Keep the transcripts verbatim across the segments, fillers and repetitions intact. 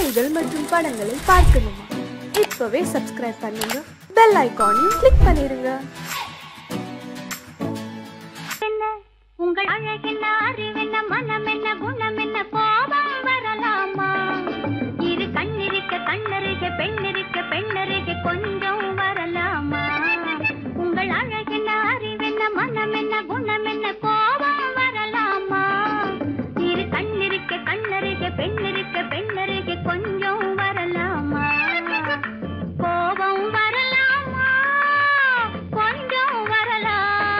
செய்திகள் மற்றும் படங்களை பார்க்கணுமா? இப்பவே சப்ஸ்கிரைப் பண்ணுங்க, பெல் ஐகானையும் கிளிக் பண்ணிருங்க. உங்கள் அழகென்ன, அறிவென்ன, மனம் என்ன, குணம் என்ன, கோபம் வரலாமா? இரு கண்ணிருக்க கண்ணருக, பெண்ணிருக்க பெண்ணருக, கொஞ்சம் வரலாமா? உங்கள் அழகென்ன, அறிவென்ன, மனம் என்ன, குணம் என்ன, கோபம் வரலாமா? இரு கண்ணிருக்க கண்ணருக, பெண்ணிருக்க பெண்ணருக, கொஞ்சம் வரலாமா? கோபம் வரலாமா? கொஞ்சம் வரலாமா?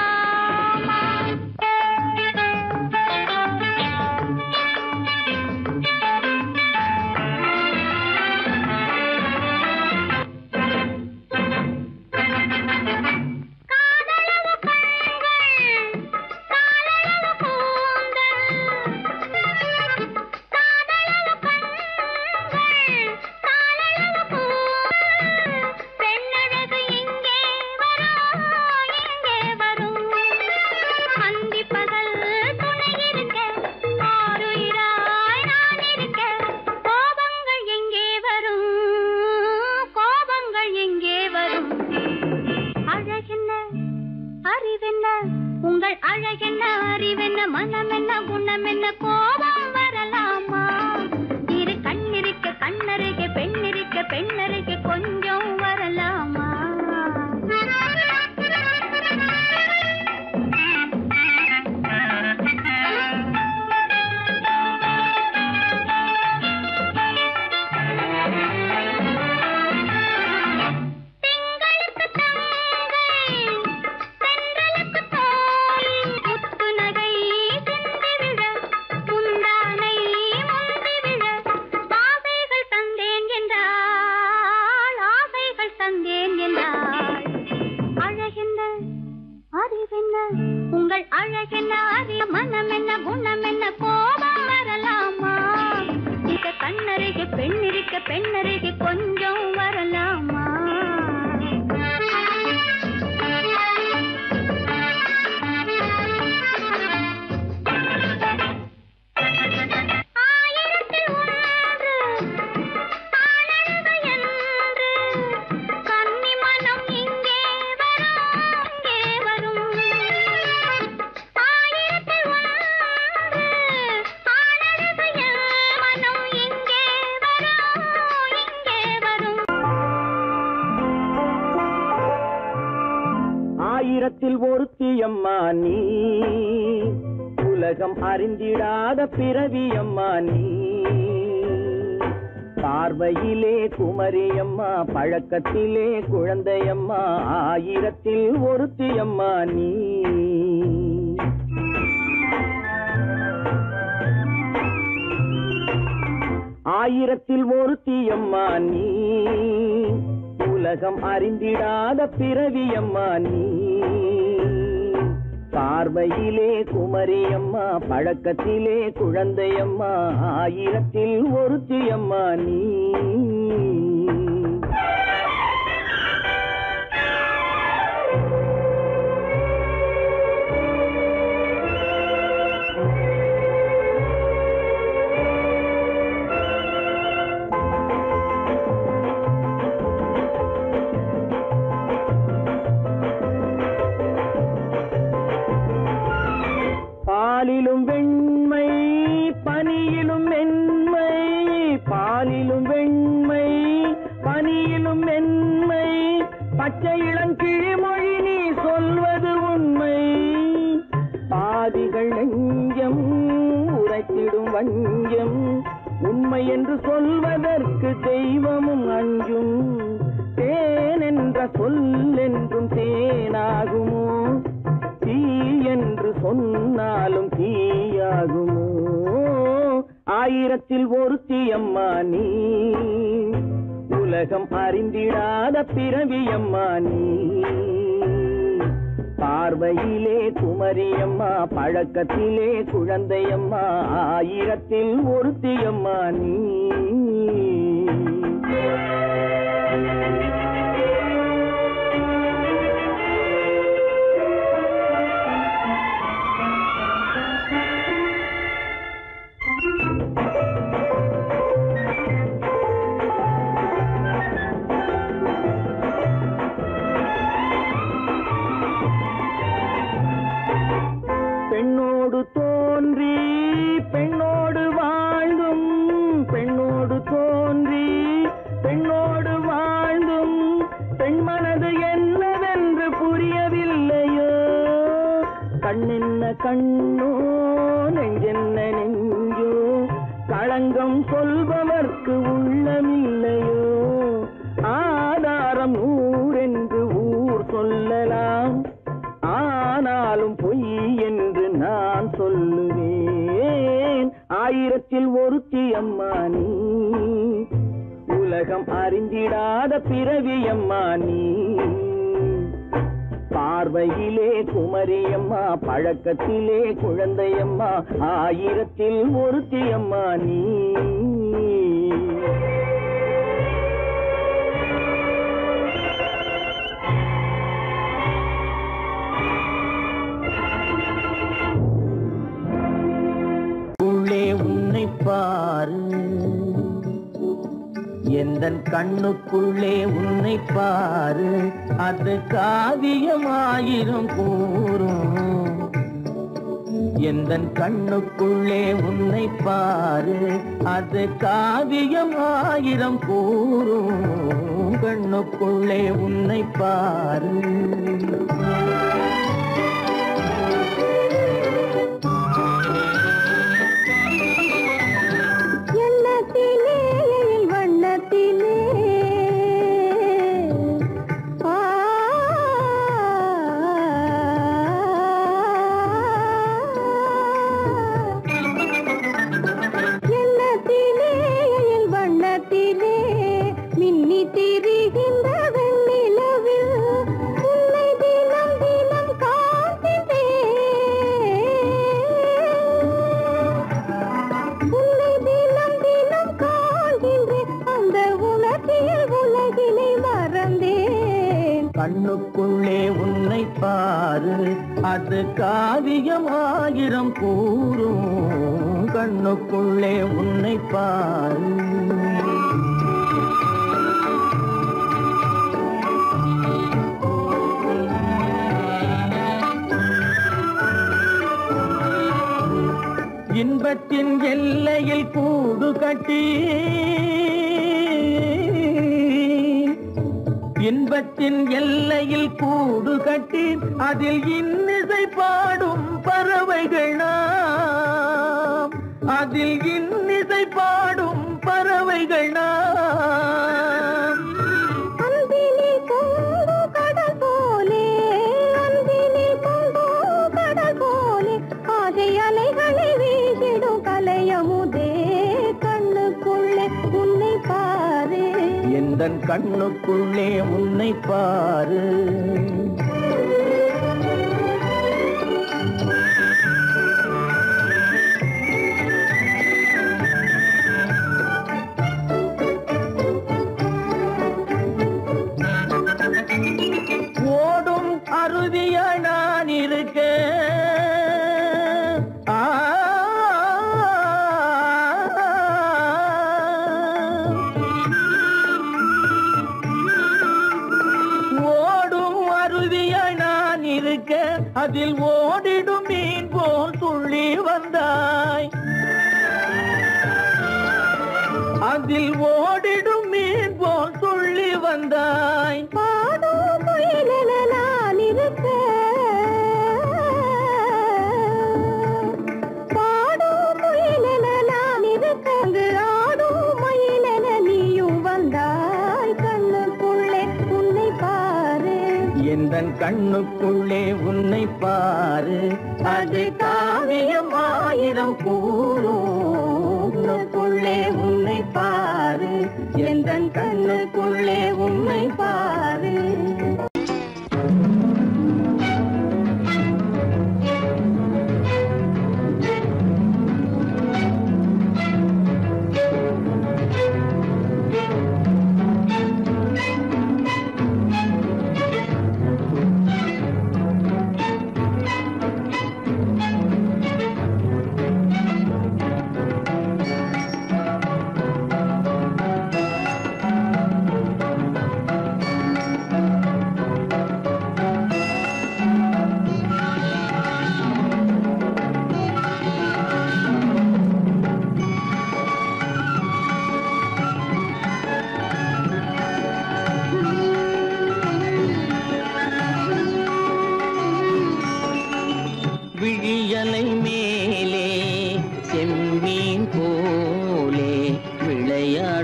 உங்கள் அழகென்ன, அறிவென்ன, மனம் என்ன, குணம் என்ன, கோபம் வரலாமா? இரு கண்ணிருக்க கண்ணருக, பெண்ணிருக்க பெண்ணருக, கொஞ்சம் வரலாமா? உங்கள் அழகென்ன, அறிய, மனம் என்ன, குணம் என்ன, கோபம் வரலாமா? இத கண்ணருக பெண்ணிருக்க பெண்ணருக, கொஞ்சம் வரலாமா? ஆயிரத்தில் ஒன்று ஆனழகு என்று கன்னி மனம் இங்கே வரும், இங்கே வரும். ஆயிரத்தில் ஒன்று ஆனழகு என் மனம் இங்கே வரும், இங்கே வரும். ஆயிரத்தில் ஒருத்தியம்மா நீ, உலகம் அறிந்திடாத பிறவியம்மா நீ. பார்வையிலே குமரியம்மா, பழக்கத்திலே குழந்தையம்மா, ஆயிரத்தில் ஒருத்தியம்மா நீ. ஆயிரத்தில் ஒருத்தியம்மா நீ, உலகம் அறிந்திடாத பிறவியம்மா நீ. பார்வையிலே குமரியம்மா, பழக்கத்திலே குழந்தையம்மா, ஆயிரத்தில் ஒருத்தியம்மா நீ. பாலிலும் வெண்மை, பனியிலும் மென்மை, பாலிலும் வெண்மை, பனியிலும் மென்மை, பச்சை இளங்கிழிமொழி நீ சொல்வது உண்மை. பாதிகள் நெஞ்சம் உரைத்திடும் வஞ்சம், உண்மை என்று சொல்வதற்கு தெய்வமும் அஞ்சும். தேன் என்ற சொல் என்றும் தேனாகுமோ, தீ என்று சொன்னாலும் தீயாகுமோ? ஆயிரத்தில் ஒருத்தியம்மா நீ, உலகம் அறிந்திடாத பிறவியம்மா நீ. பார்வையிலே குமரியம்மா, பழக்கத்திலே குழந்தையம்மா, ஆயிரத்தில் ஒருத்தியம்மா நீ. பெண்ணோடு தோன்றி பெண்ணோடு வாழ்ந்தும் பெண் மனது என்னவென்று புரியவில்லையோ. கண்ணென்ன கண்ணோ நெஞ்சென்ன நெஞ்சோ களங்கம் சொல்பவர்க்கு உள்ளமில்லையோ. ஆதாரம் ஊரென்று ஊர் சொல்லலாம், ஆனாலும் பொய் என்று நான் சொல்லுவேன். ஆயிரத்தில் ஒருத்தி அம்மா நீ, உலகம் அறிந்திடாத பிறவி அம்மா நீ. பார்வையிலே குமரியம்மா, பழக்கத்திலே குழந்தையம்மா, ஆயிரத்தில் ஒருத்தி அம்மா நீ. உள்ளே உன்னை பாரு, எந்தன் கண்ணுக்குள்ளே உன்னை பாரு, அது காவியமாயிரம் கூறும். எந்தன் கண்ணுக்குள்ளே உன்னை பாரு, அது காவியமாயிரம் கூறும். கண்ணுக்குள்ளே உன்னை பாரு. கண்ணுக்குள்ளே உன்னை பாரு, அது காவியமாயிரம் கூறும். கண்ணுக்குள்ளே உன்னை பாரு. இன்பத்தின் எல்லையில் கூடு கட்டி, இன்பத்தின் எல்லையில் கூடு கட்டி, அதில் இன்னிசை பாடும் பறவைகள் நாம், அதில் இன்னிசை பாடும் பறவைகள் நாம். அன்பிலே பொங்கு கடல் போலே, அன்பிலே பொங்கு கடல் போலே, ஆசை அலைகளை வீசிடும் கலையமுதே. கண்ணுக்குள்ளே உன்னை பாரு, எந்தன் கண்ணுக்குள்ளே உன்னை பாரு. ஓடும் அருவிய நான் இருக்க, அதில் ஓடிடும் மீன் போல் துள்ளி வந்தாய், அதில் ஓடிடும் மீன் போல் துள்ளி வந்தாய். பாடும் முயலென நான் இருக்க, பாடும் முயலென நான் இருக்க, ஆடும் மயிலென நீயும் வந்தாய். கண்ணுக்குள்ளே உன்னை பாரு, எந்தன் கண்ணுக்குள்ளே உன்னை பாரு, அது காவியம் ஆயிரம் கூறுக்குள்ளே உன்னை பாரு, எந்தன் கண்ணுக்குள்ளே உன்னை பாரு.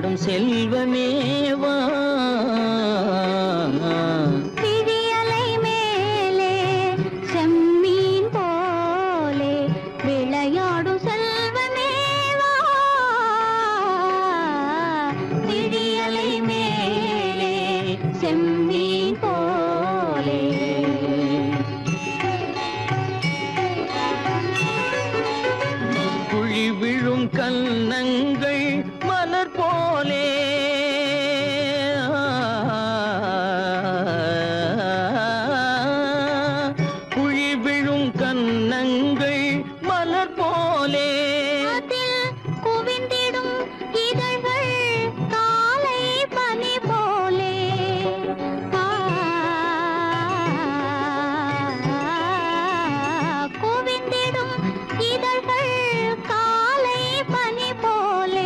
விளையாடும் செல்வமேவா விழியலை மேலே செம்மீன் போலே விளையாடும் செல்வமேவா விழியலை மேலே செம்மீன் போலே குழி விழும் கன்னங்கள் மலர் போலே குழி விழும் கன்னங்கள் மலர் போலே அதில் குவிந்திடும் இதழ்கள் காலை பனி போலே குவிந்திடும் இதழ்கள் காலை பனி போலே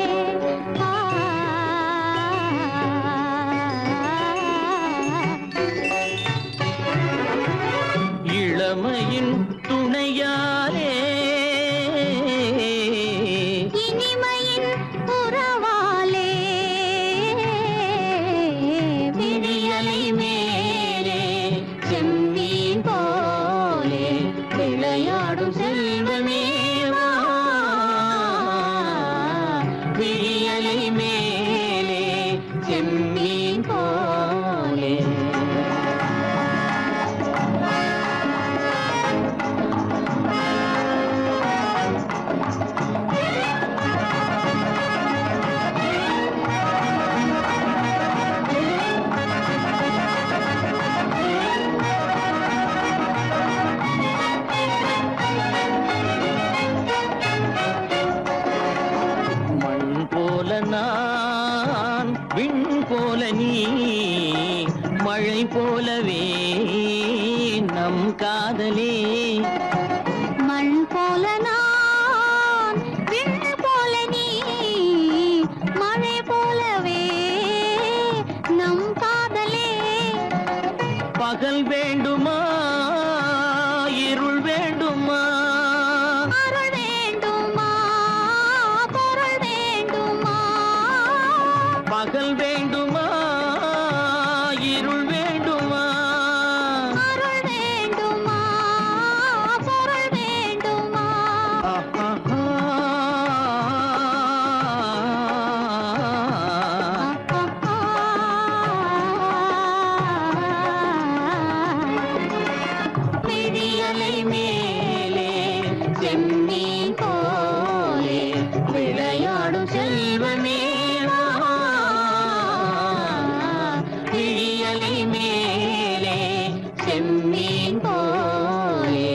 இளமையின் துணையாலே இனிமையின் உறவாலே விழியலை மேலே செம்மீன் போலே விளையாடும் செல்வமேவா விழியலை மேலே செம்மீன் போலே மண் போல நான் விண் போல நீ மழை போலவே நம் காதலே மண் போல நான் விண் போல நீ மழை போலவே நம் காதலே பகல் வேண்டுமா இருள் வேண்டுமா அருள் வேண்டுமா பொருள் வேண்டுமா பகல் வேண்டுமா இருள் வேண்டுமா அருள் வேண்டுமா பொருள் வேண்டுமா விழியலை மேலே செம்மீன் போலே விளையாடும் செல்வமேவா விழியலை மேலே செம்மீன் போலே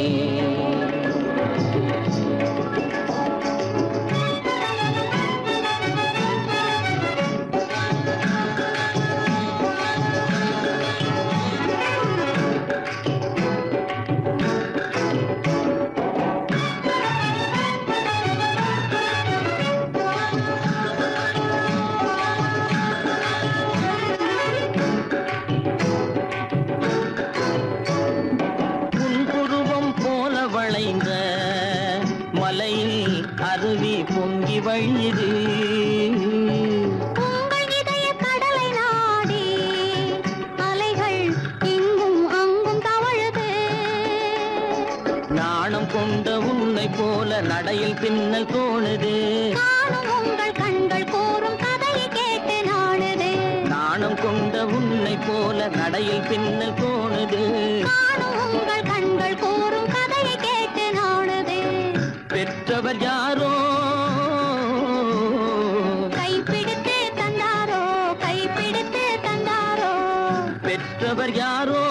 புன்புருவம் போல வளைந்த மலையில் அருவி பொங்கி வழியுது உங்கள் இதய கடலை நாடி அலைகள் இங்கும் அங்கும் தவழுது நாணம் கொண்ட உன்னை போல நடையில் பின்னல் தோணுது காணும் உங்கள் கண்கள் கூறும் கதையை கேட்டு நாடுது நாணம் கொண்ட உன்னை போல நடையில் பின்னல் தோணுது காணும் உங்கள் கண்கள் கூறும் கதையை கேட்டு நாடுது பெற்றவர் யாரோ கைப்பிடித்து தந்தாரோ கைப்பிடித்து தந்தாரோ பெற்றவர் யாரோ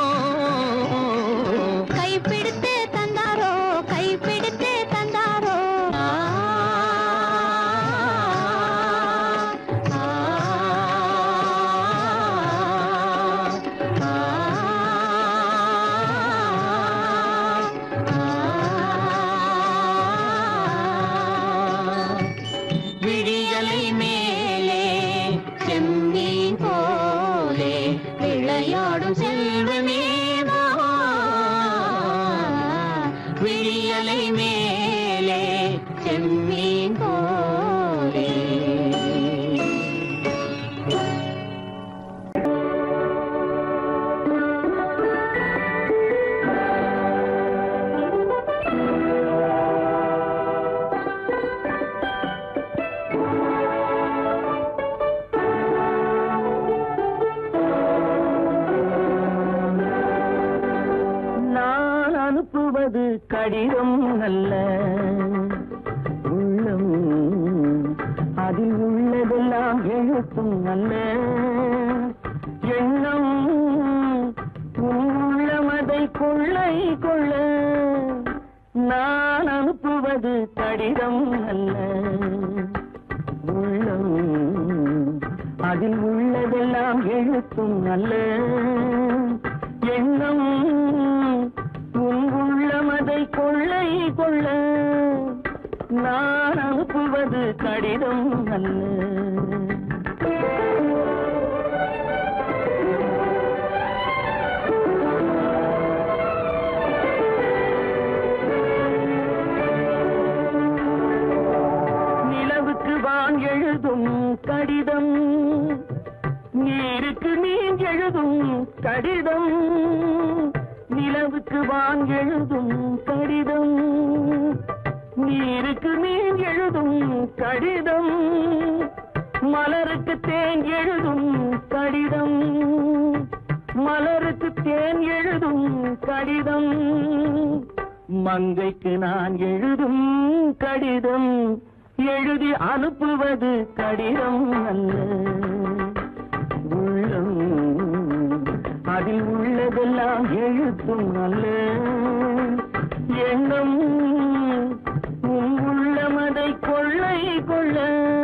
கைப்பிடித்து தந்தாரோ கைப்பிடித்து தந்தாரோ ஆ, ஆ, ஆ, விழியலை மேலே செம்மீன் போலே விளையாடும் செல்வமேவா விழியலை மேலே செம்மீன் போலே அனுப்புவது கடிதம் அல்ல உள்ளம் அதில் உள்ளதெல்லாம் எழுத்தும் அல்ல எண்ணம் உள்ளமதை கொள்ளை கொள்ள நான் அனுப்புவது கடிதம் அல்ல உள்ளம் அதில் உள்ளதெல்லாம் எழுத்தும் அல்ல எண்ணம் உள்ளமதை கொள்ளை கொள்ள நான் அனுப்புவது கடிதம் அல்ல வான் எழுதும் கடிதம் நீருக்கு நீர் எழுதும் கடிதம் நிலவுக்கு வான் எழுதும் கடிதம் நீருக்கு நீர் எழுதும் கடிதம் மலருக்கு தேன் எழுதும் கடிதம் மலருக்கு தேன் எழுதும் கடிதம் மங்கைக்கு நான் எழுதும் கடிதம் எழுதி அனுப்புவது கடிதம் அல்ல உள்ளம் அதில் உள்ளதெல்லாம் எழுத்தும் அல்ல எண்ணம் உள்ளமதை கொள்ளை கொள்ள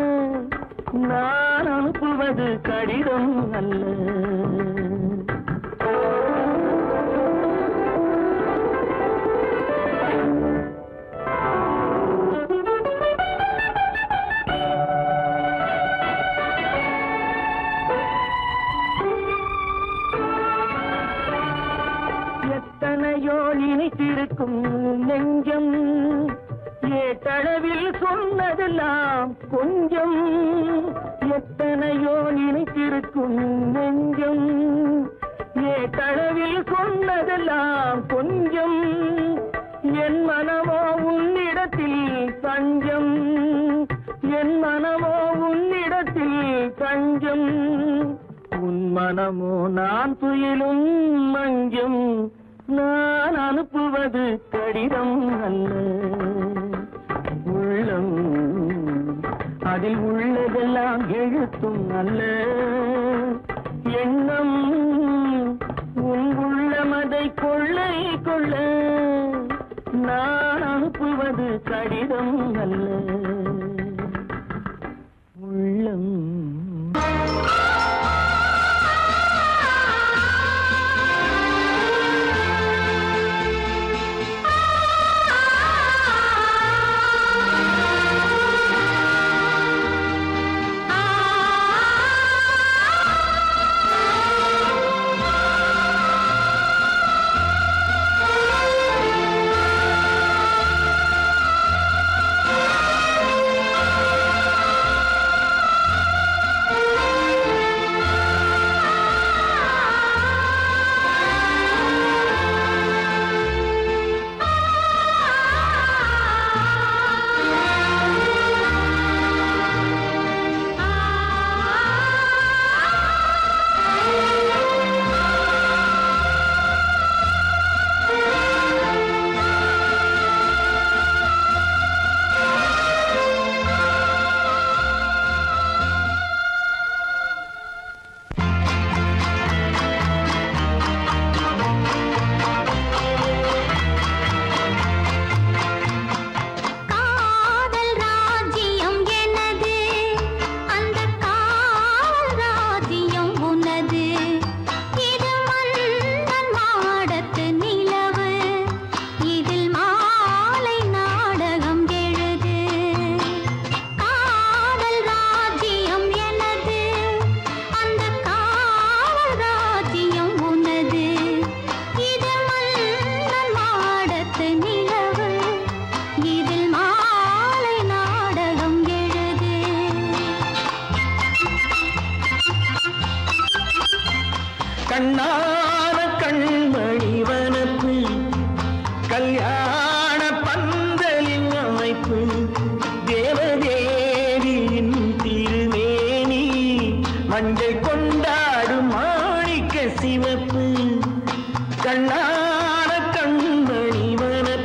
நான் அனுப்புவது கடிதம் அல்ல எத்தனையோ இனித்திருக்கும் நெஞ்சம் ஏட்டளவில் சொன்னதெல்லாம் கொஞ்சம் எத்தனையோ இனித்திருக்கும் நெஞ்சம் ஏட்டளவில் சொன்னதெல்லாம் கொஞ்சம் என் மனமோ உன்னிடத்தில் தஞ்சம் என் மனமோ உன்னிடத்தில் தஞ்சம் உன் மனமோ நான் துயிலும் மஞ்சம் நான் அனுப்புவது கடிதம் அல்ல உள்ளம் அதில் உள்ளதெல்லாம் எழுத்தும் அல்ல எண்ணம் உன் உள்ளமதை கொள்ளை கொள்ள நான் அனுப்புவது கடிதம் அல்ல உள்ளம் கண்ணான கண்மணி வனப்பு கல்யாண பந்தலின் அமைப்பு தேவதேவியின் திருமேனி மஞ்சள் கொண்டாடும் மாணிக்க சிவப்பு கண்ணான கண்மணி வனப்பு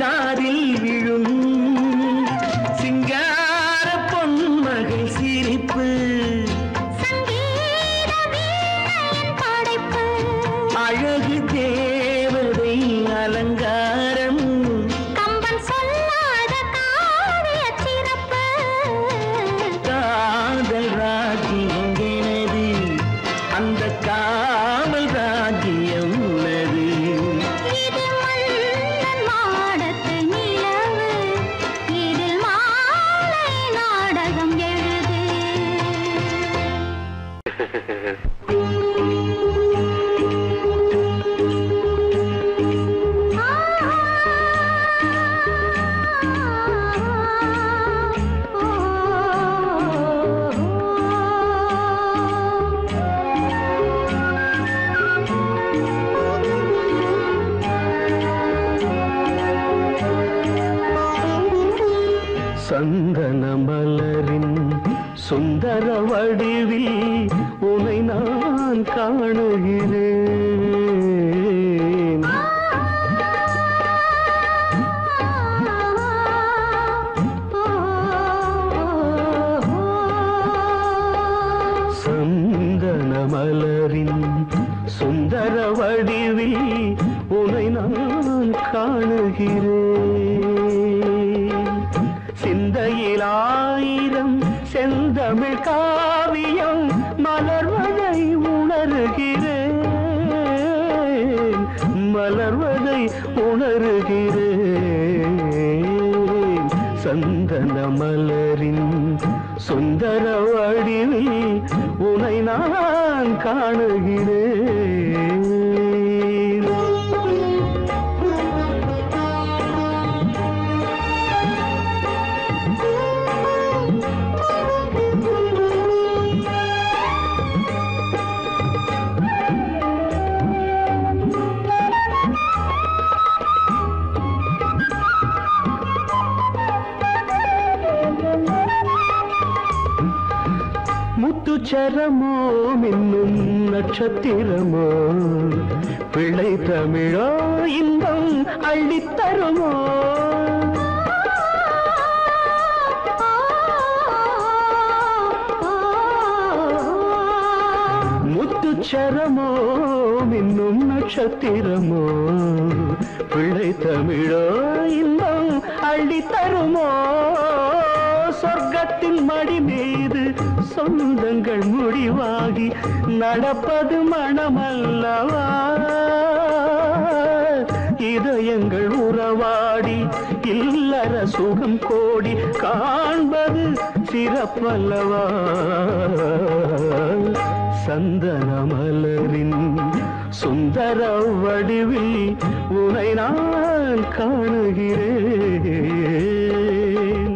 காதில் விழும் சிங்கார பொன்மகள் சிரிப்பு அழகு தேவதை அலங்காரம் கம்பன் சொல்லாத காவிய சிறப்பு காதல் ராஜ்யம் எனது அந்த காவல் ராஜ்யம் உள்ளது இது மன்னன் மாடத்து நிலவு இதில் மாலை நாடகம் எழுது சந்தன மலரின் சுந்தர வடிவில் உனை நான் காணுகிறேன் சந்தன மலரின் சுந்தர வடிவில் உனை நான் காணுகிறேன் சிந்தையில் ஆயிரம் செந்தமிழ் காவியம் மலர்வதை உணர்கிறேன் மலர்வதை உணர்கிறேன் சந்தன மலரின் சுந்தர வடிவில் உனை நான் காணுகிறேன் முத்துச்சரமோ மின்னும் நட்சத்திரமோ பிள்ளை தமிழோ இன்பம் அள்ளித்தருமோ முத்துச்சரமோ மின்னும் நட்சத்திரமோ பிள்ளை தமிழோ இன்பம் அள்ளித்தருமோ சொர்க்கத்தின் மடி மீது சொந்தங்கள் முடிவாகி நடப்பது மனமல்லவா இதயங்கள் உறவாடி இல்லற சுகம் கோடி காண்பது சிறப்பல்லவா சந்தன மலரின் சுந்தர வடிவில் உனை நான் காணுகிறேன்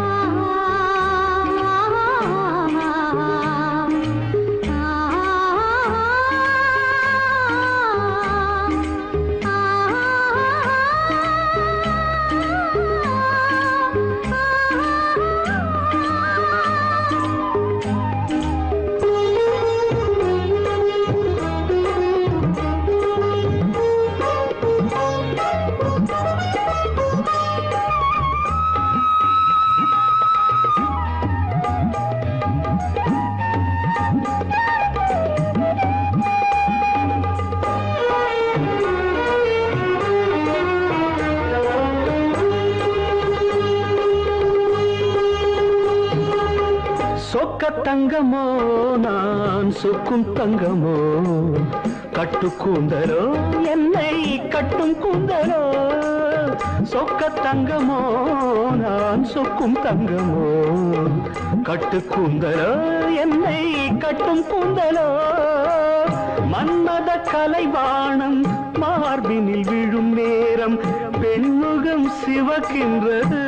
சொக்க தங்கமோ நான் சொக்கும் தங்கமோ கட்டு கூந்தலோ என்னை கட்டும் கூந்தலோ சொக்க தங்கமோ நான் சொக்கும் தங்கமோ கட்டு கூந்தலோ என்னை கட்டும் கூந்தலோ மன்மத கலைவாணம் மார்பினில் விழும் நேரம் பெண்முகம் சிவக்கின்றது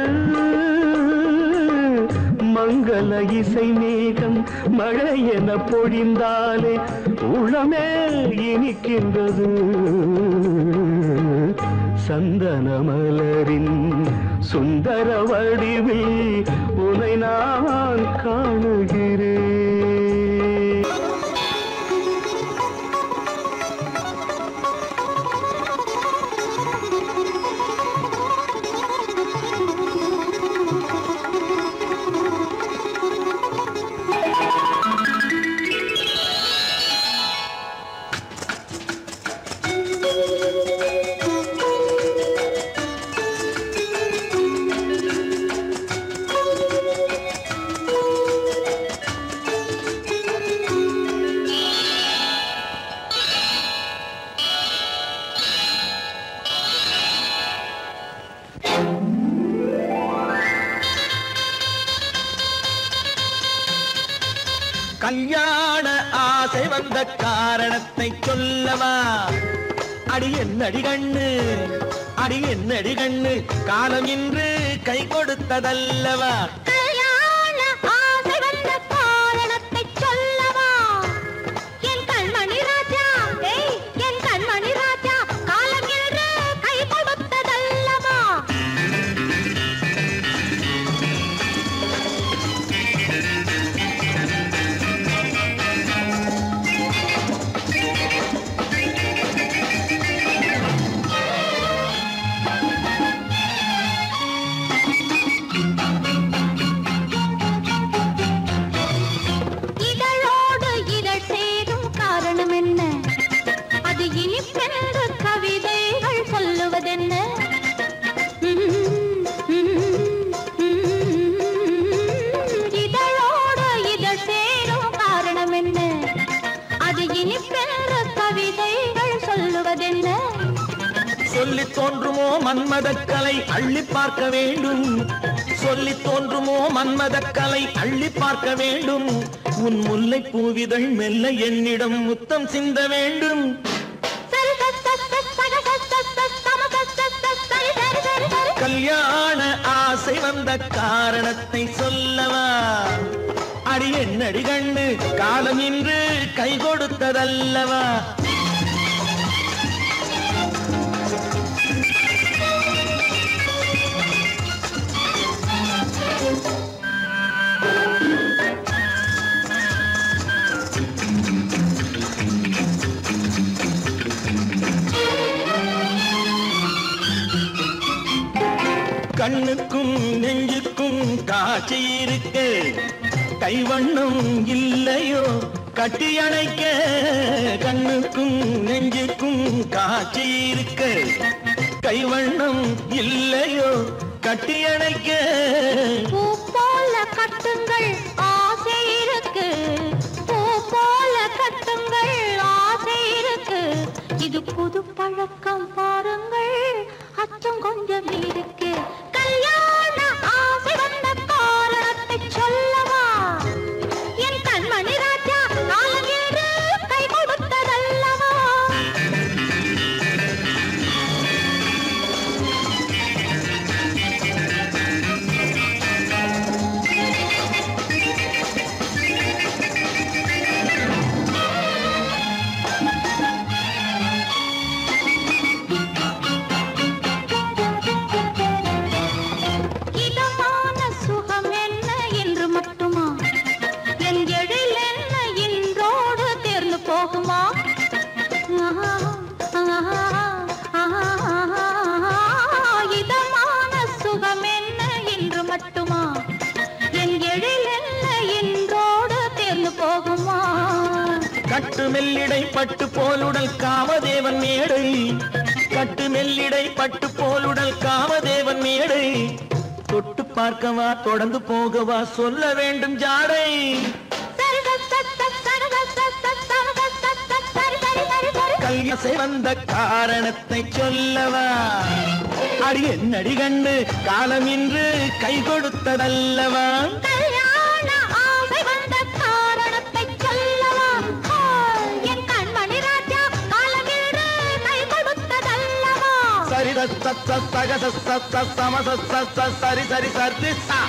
மங்கள இசை மேகம் மழை என பொழிந்தாலே உளமே இனிக்கின்றது சந்தன மலரின் சுந்தர வடிவில் உனை நான் காணுகிறேன் கல்யாண ஆசை வந்த காரணத்தை சொல்லவா? அடி என்னடி கண்ணு, அடி என்னடி கண்ணு, காலம் இன்று கை கொடுத்ததல்லவா? கல்யாண ஆசை வந்த காரணத்தை சொல்லவா? என் கண்மணி ராஜா, ஏய் என் கண்மணி ராஜா, காலம் இன்று கை கொடுத்ததல்லவா? இதழோடு இதழ் சேரும் காரணம் என்ன? அது இனிப்பென்று கவிதைகள் சொல்லுவதென்ன? இதழோடு இதழ் சேரும் காரணம் என்ன? அது இனிப்பென்று கவிதைகள் சொல்லுவதென்ன? சொல்லி தோன்றுமோ மன்மதக்கலை அள்ளி பார்க்க வேண்டும், சொல்லி தோன்றுமோ மன்மதக்கலை அள்ளி பார்க்க வேண்டும். உன் முல்லை பூவிதழ் மெல்ல என்னிடம் முத்தம் சிந்த வேண்டும். கல்யாண ஆசை வந்த காரணத்தை சொல்லவா? அடி என்னடி கண்ணு, காலம் இன்று கை கொடுத்ததல்லவா? கண்ணுக்கும் நெஞ்சுக்கும் காட்சி இருக்கு, கைவண்ணம் இல்லையோ கட்டி அணைக்க? கண்ணுக்கும் நெஞ்சுக்கும் காட்சி இருக்கு, கைவண்ணம் இல்லையோ கட்டி அணைக்க? பூ போல கட்டுங்கள் ஆசை இருக்கு, பூ போல கட்டுங்கள் ஆசை இருக்கு. இது புது பழக்கம் பாருங்கள், அச்சம் கொஞ்சம் இருக்கு. கல்யாண ஆசை வந்த காரணத்தை சொல்லவா? என் கண்மணி ராஜா, காலம் இன்று கை கொடுத்ததல்லவா? இதமான சுகம் என்ன என்று மட்டுமா? என் எழில் என்ன இன்றோடு தேர்ந்து போகுமா? இதமான சுகம் என்ன என்று மட்டுமா? என் எழில் என்ன இன்றோடு தேர்ந்து போகுமா? கட்டு மெல்லிடை பட்டு போலுடல் காமதேவன் மேடை, கட்டு மெல்லிடை பட்டு போலுடல் காமதேவன் மேடை. தொட்டு பார்க்கவா தொடர்ந்து போகவா சொல்ல வேண்டும் ஜாடை? கல்யாசை வந்த காரணத்தை சொல்லவா? அடி என்னடி கண்டு, காலம் இன்று கை கொடுத்ததல்லவா? கல்யாண ஆசை வந்த காரணத்தை சொல்லவா? என் கண்மணி ராஜா, காலம் இன்று கை கொடுத்ததல்லவா? சரி சத்த சக சத்த சம சத்த சரி சரி சரி சா.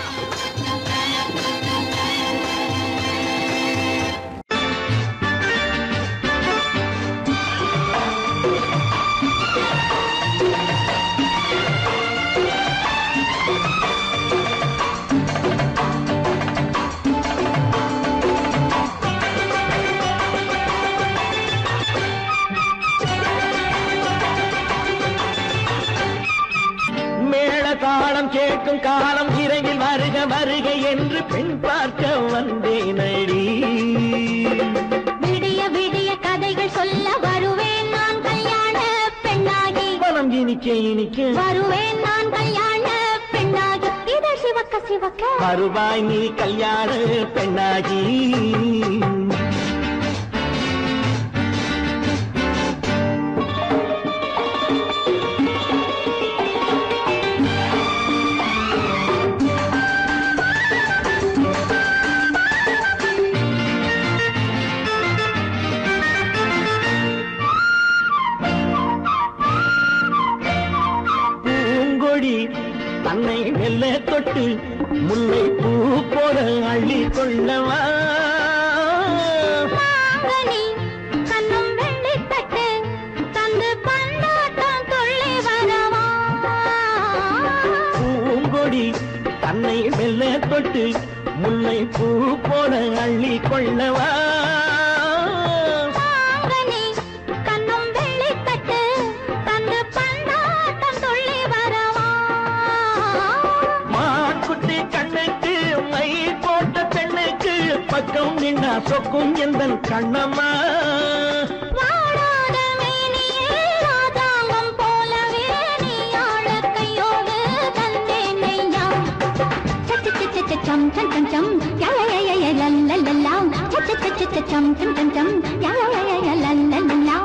காலம் கேட்கும் காலம் விரைவில் வருக வருக என்று பெண் பார்க்க வந்தேனடி. விடிய விடிய கதைகள் சொல்ல வருவேன் நான் கல்யாண பெண்ணாகி, மனம் இனிக்க இனிக்க வருவேன் நான் கல்யாண பெண்ணாகி. இதை சிவக்க சிவக்க வருவாய் நீ கல்யாண பெண்ணாகி. தன்னை மெல்ல தொட்டு முல்லை பூ போல அள்ளி கொள்ளவா கண்ணும் வெள்ளி தட்டு தந்து பந்தாட்டம் துள்ளி வரவா பூங்கொடி தன்னை மெல்ல தொட்டு முல்லை பூ போல அள்ளி கொள்ளவா கண்ணும் வெள்ளி தட்டு தந்து பந்தாட்டம் துள்ளி வரவா மாக்குட்டி கண்ணுக்கு மை போட்ட பெண்ணுக்கு பக்கம் நின்னா சொக்கும் எந்தன் Kannamma chum chum chum chum ya ya ya ya la la la la cha cha cha cha chum chum chum chum ya ya ya ya la la la la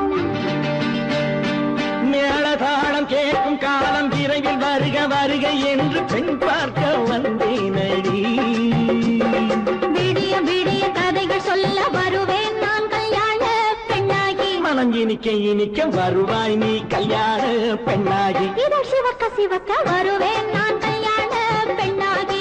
மேளதாளம் கேட்கும் காலம் விரைவில் வருக வருக என்று பெண் பார்க்க வந்தேனடி விடிய விடிய கதைகள் சொல்ல வருவேன் நான் கல்யாண பெண்ணாகி மனம் இனிக்க இனிக்க வருவாய் நீ கல்யாண பெண்ணாகி இதழ் சிவக்க சிவக்க வருவேன் நான் கல்யாண பெண்ணாகி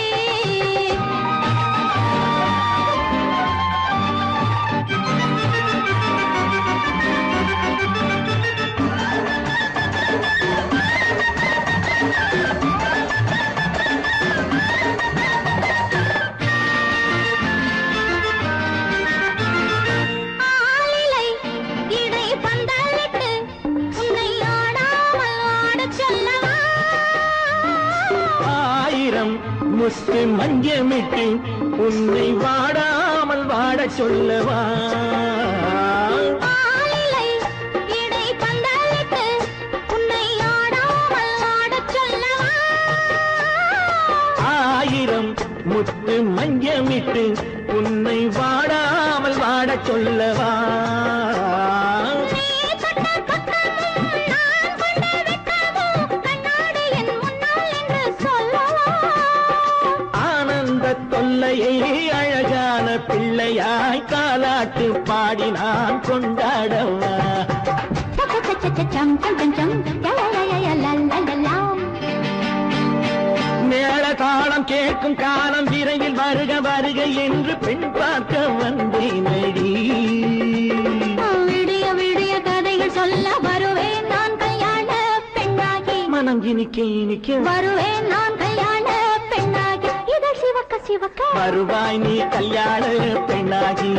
முத்து மஞ்சமிட்டு உன்னை வாடாமல் வாட சொல்லவா ஆயிரம் முத்து மஞ்சமிட்டு உன்னை வாடாமல் வாட சொல்லவா தொல்லையை அழகான பிள்ளையாய் காலாட்டு பாடி நான் கொண்டாடவா மேள தாளம் கேட்கும் காலம் விரைவில் வருக வருக என்று பெண் பார்க்க வந்தேனடி விடிய விடிய கதைகள் சொல்ல வருவேன் நான் கல்யாண பெண்ணாகி மனம் இனிக்க இனிக்க வருவேன் நான் கல்யாண பெண்ணாகி இதழ் சிவக்க சிவக்க வருவாய் நீ கல்யாண பெண்ணாகி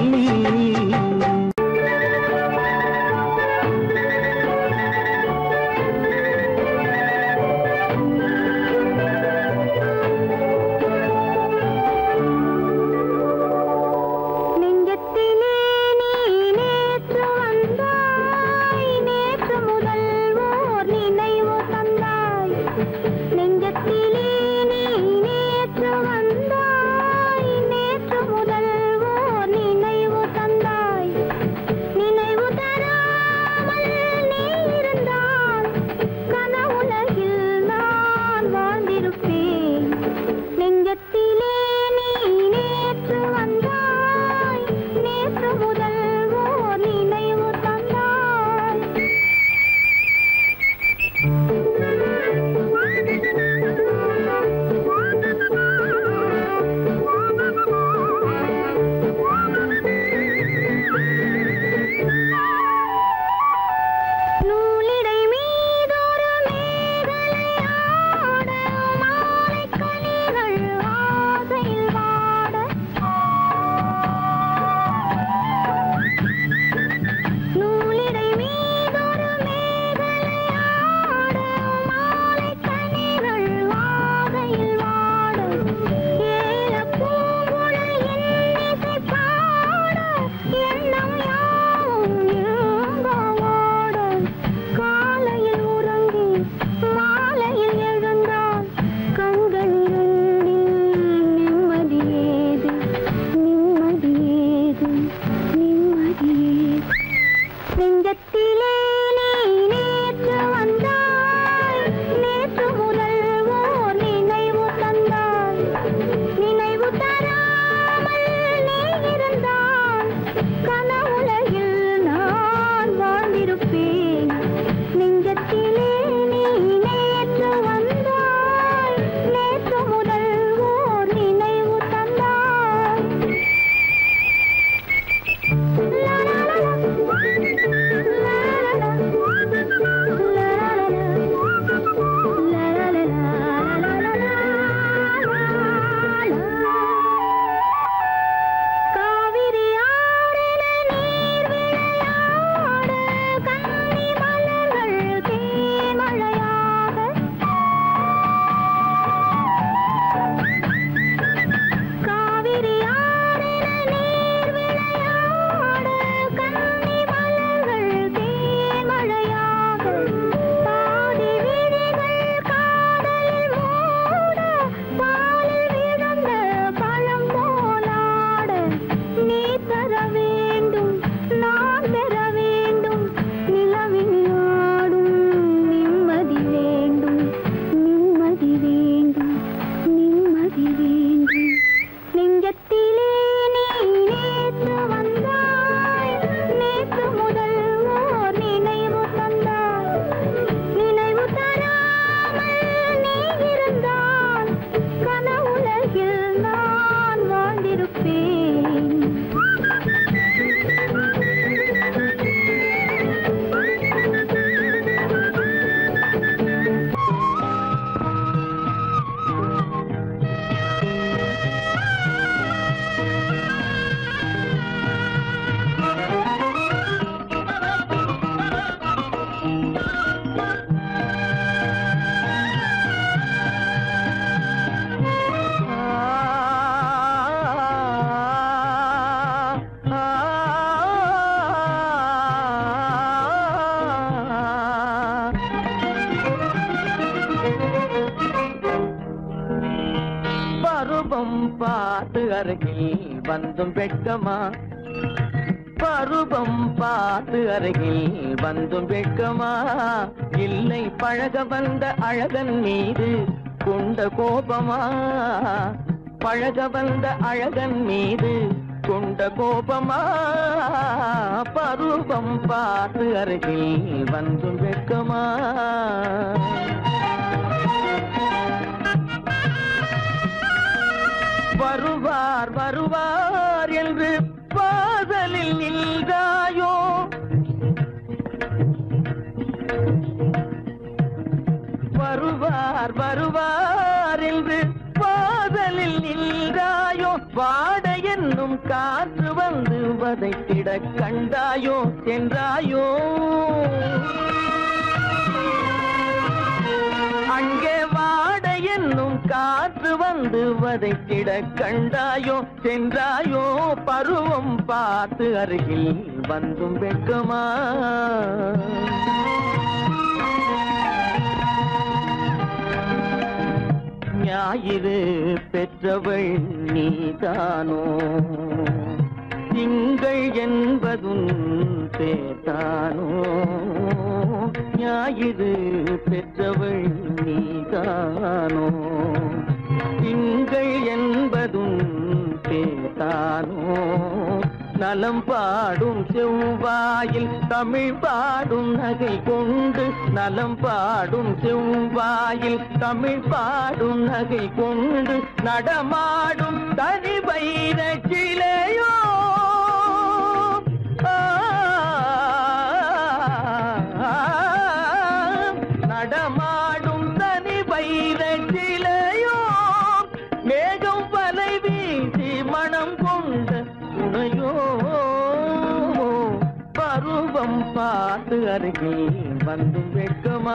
பார்த்து அருகில் வந்தும் வெட்கமா பருவம் பார்த்து அருகில் வந்தும் வெட்கமா இல்லை பழக வந்த அழகன் மீது கொண்ட கோபமா பழக வந்த அழகன் மீது கொண்ட கோபமா பருவம் பார்த்து அருகில் வந்தும் வெட்கமா வருவார் வருவார் என்று வாசலில் நின்றாயோ வருவார் வருவார் என்று வாசலில் நின்றாயோ வாட என்னும் காற்று வந்து வதைத்திட கண்டாயோ சென்றாயோ அங்கே வாட என்னும் காற்று வந்து வதைத்திட கண்டாயோ சென்றாயோ பருவம் பார்த்து அருகில் வந்தும் வெட்கமா ஞாயிறு பெற்றவள் நீதானோ திங்கள் என்பதும் பேத்தானோ ஞாயிறு பெற்றவள் நீதானோ திங்கள் என்பதும் பேத்தானோ நலம் பாடும் செவ்வாயில் தமிழ் பாடும் நகை கொண்டு நலம் பாடும் செவ்வாயில் தமிழ் பாடும் நகை கொண்டு நடமாடும் தனி வைர சிலையோ நடமாடும் தனி வைர சிலையோ மேகம் வலை வீசி மனம் கொண்ட துணையோ பருவம் பார்த்து அருகில் வந்து வெட்கமா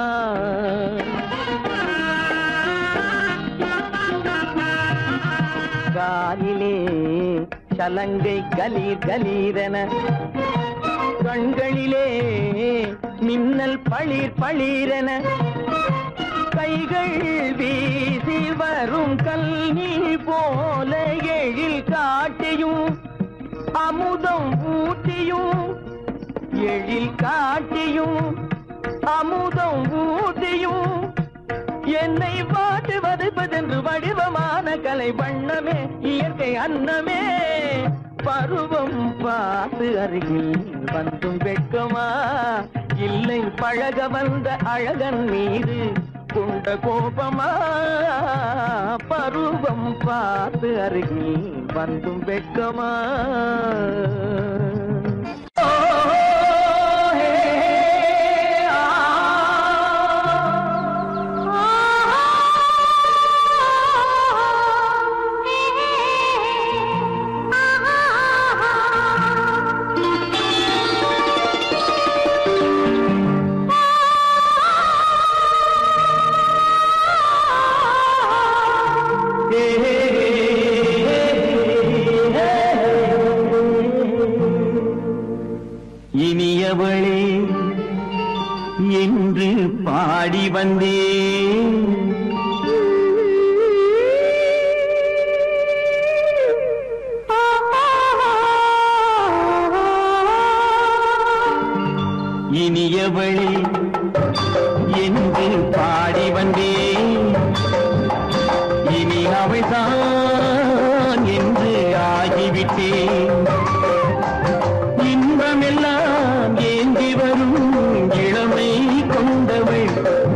காலிலே சலங்கை கலீர் கலீரென கண்களிலே மின்னல் பளிர் பளிரென கைகள் வீசி வரும் கல்வி போல எழில் காட்டியும் அமுதம் ஊட்டியும் எழில் காட்டியும் அமுதம் ஊட்டியும் என்னை பாட்டு வதைப்பதென்று வடிவமான கலை வண்ணமே இயற்கை அன்னமே பருவம் பார்த்து அருகில் வந்தும் வெட்கமா இல்லை பழக வந்த அழகன் மீது கொண்ட கோபமா பருவம் பார்த்து அருகில் வந்தும் வெட்கமா இனியவளே என்று பாடி வந்தேன் இனியவளே என்று பாடி வந்தேன் இனி அவள்தான் என்று ஆகிவிட்டேன் இன்பமெல்லாம் ஏந்தி வரும் இளமை கொண்டவள்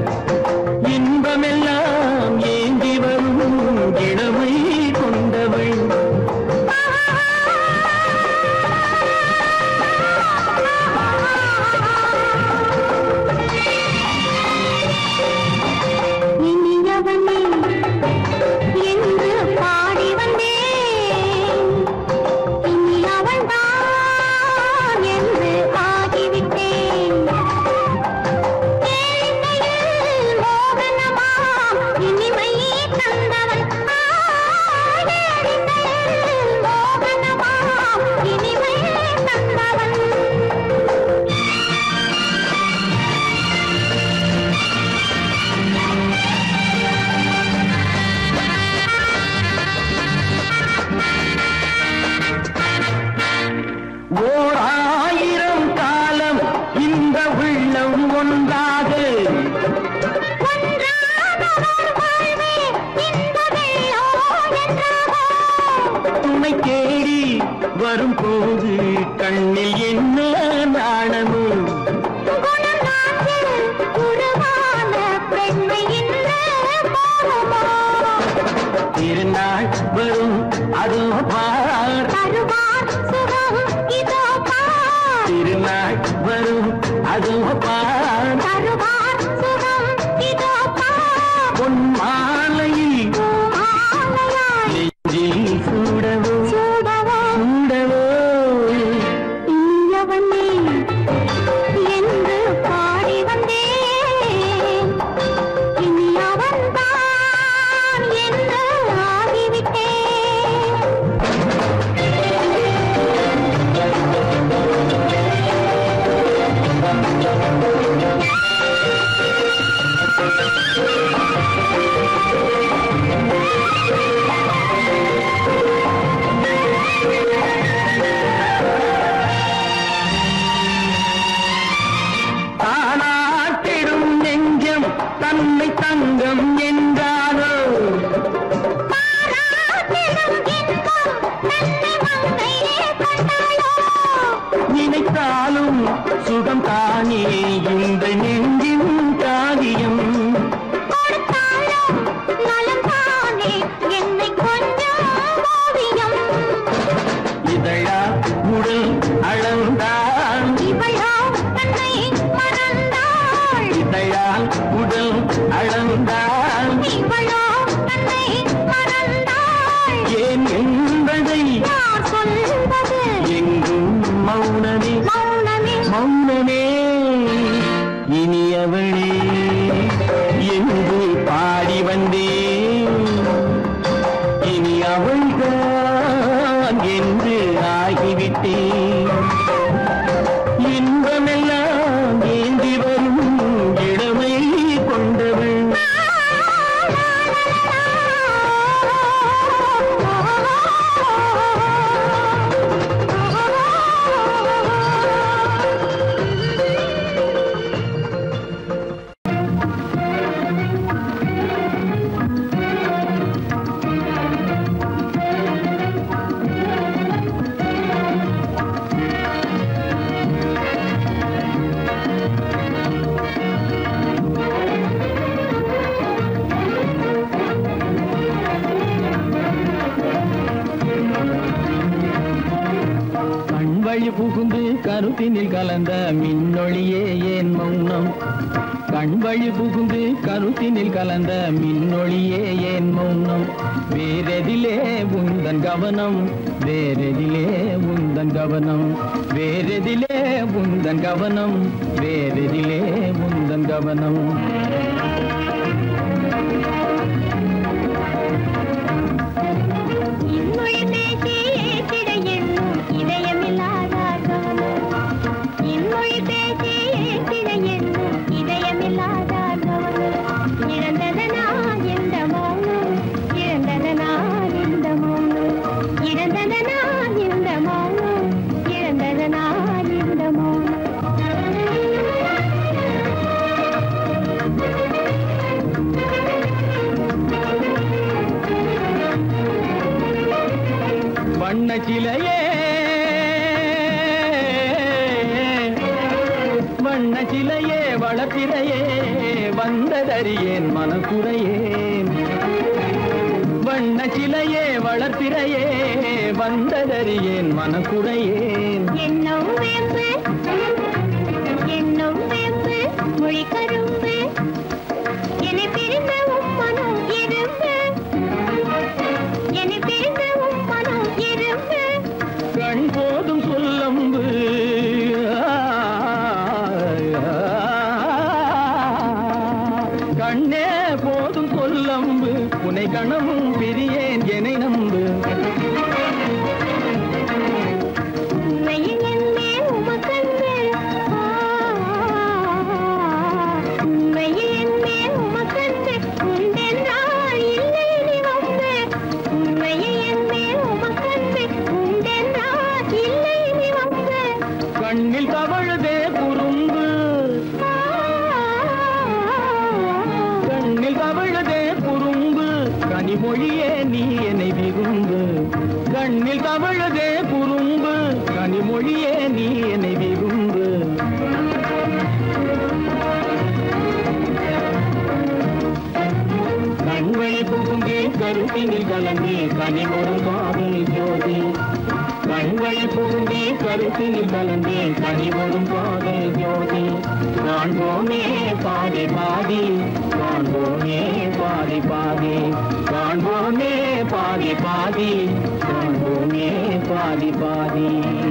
இன்பமெல்லாம் ஏந்தி வரும் இளமை கொண்டவள் இனியவனே என்று பாடி வந்தேன் திருநாள் வரும் அதோ பார் தருவார் சுகம் இதோ பார் திருநாள் வரும் அதோ பார் தருவார் சுகம் இதோ பார் பொன் மாலையில் மாலையாய் நெஞ்சில் சூடவோ சூடவோ சூடவோ இனியவனே என்று பாடி வந்தேன் இனி அவன்தான் என்று ஆகிவிட்டேன் தானாட்டிடும் நெஞ்சம் தன்னை தங்கம் என்றாரோ பாராட்டிடும் இன்பம் தன்னை மங்கையே கண்டாளோ நினைத்தாலும் சுகம் தானே இந்த நெஞ்சின் காரியம் கொடுத்தாலும் நலம் தானே என்னை கொஞ்சம் ஓவியம் இதழா உடல் அளந்தான் இவளோ தன்னை மறந்தாள் இதழால் உடல் அளந்தான் இவளோ தன்னை மறந்தாள் ஏன் என்பதை யார் சொல்வது எங்கும் மௌனமே மௌனமே மௌனமே இனியவளே என்று பாடி வந்தேன் இனி அவள்தான் என்று ஆகிவிட்டேன் இன்பமெல்லாம் ஏந்தி வரும் இளமை கொண்டவள் கண்வழி புகுந்து கருத்தினில் கலந்த மின்னொளியே ஏன் மௌனம் கண்வழி புகுந்து கருத்தினில் கலந்த மின்னொளியே ஏன் மௌனம் வேறெதிலே உந்தன் கவனம் வேறெதிலே உந்தன் கவனம் வேறெதிலே உந்தன் கவனம் வேறெதிலே உந்தன் கவனம் இன்மொழி பேசி ஏற்றிட எண்ணும் இதயமில்லாதார் கவனம் இன்மொழி பேசி ஏற்றிட எண்ணும் இதயமில்லாதார் கவனம் இழந்ததனா எந்த மௌனம் இழந்ததனா எந்த மௌனம் இழந்ததனா எந்த மௌனம் இழந்ததனா எந்த மௌனம் வண்ண சிலையே வண்ண சிலையே வளர்த்திரையே வந்ததறியேன் மனக்குறையேன் வண்ண சிலையே வளர்த்திரையே வந்ததறியேன் மனக்குறையேன் என்னும் வேம்பு என்னும் வேம்பு மொழி கரும்பு என்னை பிரிந்த உம்மனும் இரும்பு என்னை பிரிந்த உம்மனும் இரும்பு கண் போதும் சொல்லம்பு கண்ணே போதும் சொல்லம்பு உனை கணமும் பிரியேன் என்னை நம்பு உண்மையில் என்னே உமக்கன்று உண்மையில் என்னே உமக்கன்று உண்டென்றால் இல்லை நீ வந்து உண்மையில் என்னே உமக்கன்று உண்டென்றால் இல்லை நீ வந்து கண்ணில் தவழுதே குறும்பு கண்ணில் தவழுதே குறும்பு கனிமொழியே நீ என்னை விரும்பு கண்ணில் தவழுதே குறும்பு கனிமொழியே நீ என்னை விரும்பு கண்வழி புகும் பூண்டி கருத்தினில் கலந்து கனிமொரும் காதல் ஜோதி கண்களை பூண்டி கருத்தினில் கலந்து கனிமொரும் காதல் ஜோதி காண்போமே பாதி பாதி காண்போமே பாதி பாதி காண்போமே பாதி பாதி காண்போமே பாதி பாதி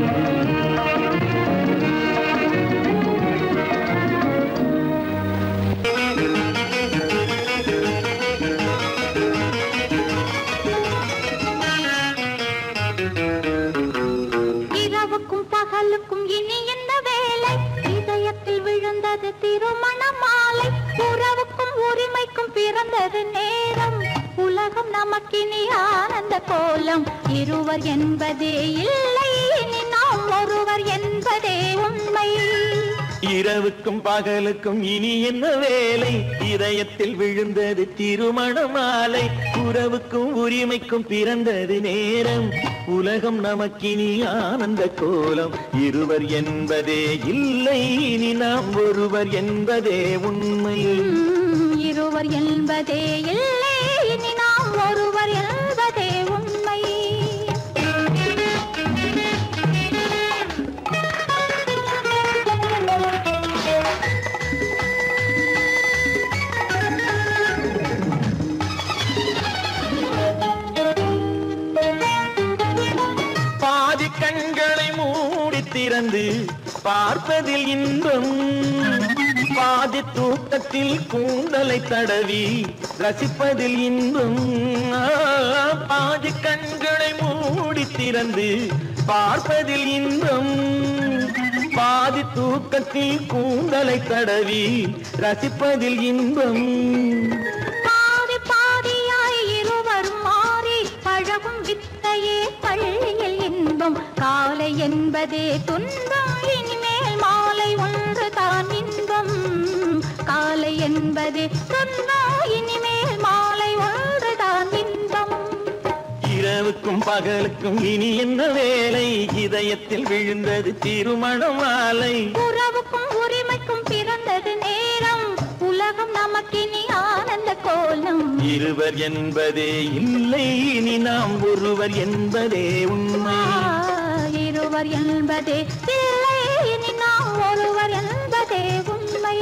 இரவுக்கும் பகலுக்கும் இனி என்ன வேலை இதயத்தில் விழுந்தது திருமண மாலை உறவுக்கும் உரிமைக்கும் பிறந்தது நேரம் உலகம் நமக்கினி ஆனந்த கோலம் இருவர் என்பதே இல்லை இனி நாம் ஒருவர் என்பதே உண்மை இரவுக்கும் பகலுக்கும் இனி என்ன வேலை இதயத்தில் விழுந்தது திருமண மாலை உறவுக்கும் உரிமைக்கும் பிறந்தது நேரம் உலகம் நமக்கினி ஆனந்த கோலம் இருவர் என்பதே இல்லை இனி நாம் ஒருவர் என்பதே உண்மை இருவர் என்பதே இல்லை இனி நாம் ஒருவர் என்பதே உண்மை பாதி கண்களை மூடி திறந்து பார்ப்பதில் இன்பம் பாதி தூக்கத்தில் கூந்தலை தடவி ரசிப்பதில் இன்பம் பாதி கண்களை மூடி திறந்து பார்ப்பதில் இன்பம் பாதி தூக்கத்தில் கூந்தலை தடவி ரசிப்பதில் இன்பம் பாதி பாதியாய் இருவரும் மாறி பழகும் வித்தையே பள்ளியில் இன்பம் காலை என்பதே துன்பம் இனிமேல் மாலை ஒன்று தான் இன்பம் காலை என்பதே துன்பம் இனிமேல் மாலை ஒன்று தான் இன்பம் இரவுக்கும் பகலுக்கும் இனி என்ன வேலை இதயத்தில் விழுந்தது திருமண மாலை உறவுக்கும் உரிமைக்கும் பிறந்தது நேரம் உலகம் நமக்கினி ஆனந்த கோலம் இருவர் என்பதே இல்லை இனி நாம் ஒருவர் என்பதே உண்மை இருவர் என்பதே இல்லை இனி நாம் ஒருவர் என்பதே உண்மை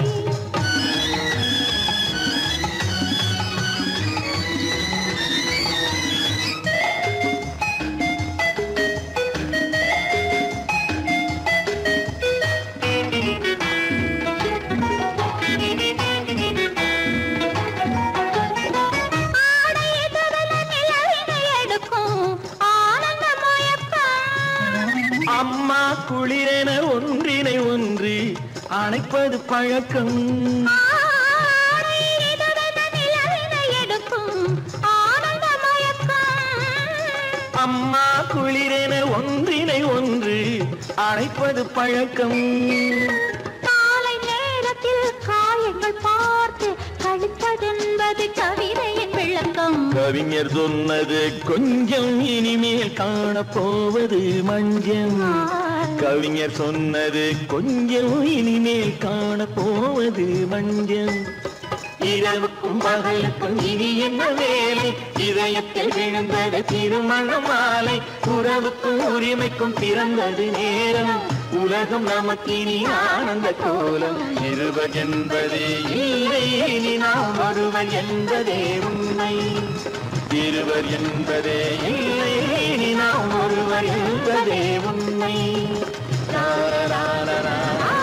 அம்மா குளிரென ஒன்றினை ஒன்று அணைப்பது பழக்கம் அம்மா குளிரென ஒன்றினை ஒன்று அணைப்பது பழக்கம் காலை நேரத்தில் காயங்கள் பார்த்து கழிப்பதென்பது கவிதையின் விளக்கம் கவிஞர் சொன்னது கொஞ்சம் இனிமேல் காணப்போவது மஞ்சள் கவிஞர் சொன்னது கொஞ்சம் இனிமேல் காணப்போவது மஞ்சள் இரவுக்கும் பகலுக்கும் இனி என்ன வேலை இதயத்தில் விழுந்தது திருமண மாலை உறவுக்கும் உரிமைக்கும் பிறந்தது நேரம் உலகம் நமக்கினி ஆனந்த கோலம் இருவர் என்பதே இல்லை இனி நாம் ஒருவர் என்பதே உண்மை இருவர் என்பதே இல்லை இனி நாம் ஒருவர் என்பதே உண்மை.